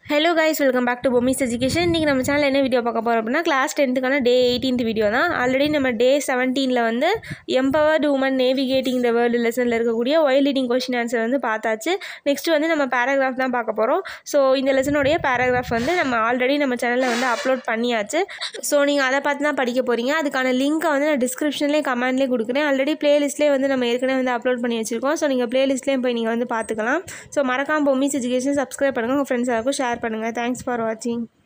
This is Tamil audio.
Hello guys, welcome back to Bomis Education. இன்னைக்கு நம்ம சேனல்ல என்ன வீடியோ பார்க்க போறோம் அப்படினா class 10th day 18th video தான். ஆல்ரெடி நம்ம டே 17ல வந்து empowered women navigating the world லெசன்ல இருக்கக்கூடிய ஒய் லீடிங் क्वेश्चन ஆன்சர் வந்து பார்த்தாச்சு. நெக்ஸ்ட் வந்து நம்ம பேராகிராஃப் தான் பார்க்க போறோம். சோ இந்த லெசனோட பேராகிராஃப் வந்து நம்ம ஆல்ரெடி நம்ம சேனல்ல வந்து அப்லோட் பண்ணியாச்சு. சோ நீங்க அத பார்த்து தான் படிக்க போறீங்க. அதுக்கான லிங்க் வந்து நான் டிஸ்கிரிப்ஷன்லயே கமெண்ட்லயே கொடுக்கிறேன். ஆல்ரெடி பிளேலிஸ்ட்லயே வந்து நம்ம ஏற்கனவே வந்து அப்லோட் பண்ணி வச்சிருக்கோம். சோ நீங்க பிளேலிஸ்ட்லயே போய் நீங்க வந்து பார்த்துக்கலாம். சோ மறக்காம பொமிஸ் எஜுகேஷன் சப்ஸ்கிரைப் பண்ணுங்க, உங்க ஃப்ரெண்ட்ஸ் எல்லாருக்கும் ஷேர் பண்ணுங்க. Thanks for watching.